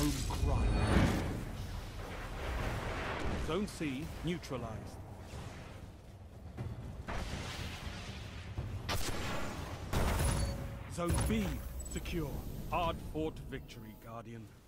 home cry. Zone C neutralized. Zone B secure. Hard-fought victory, Guardian.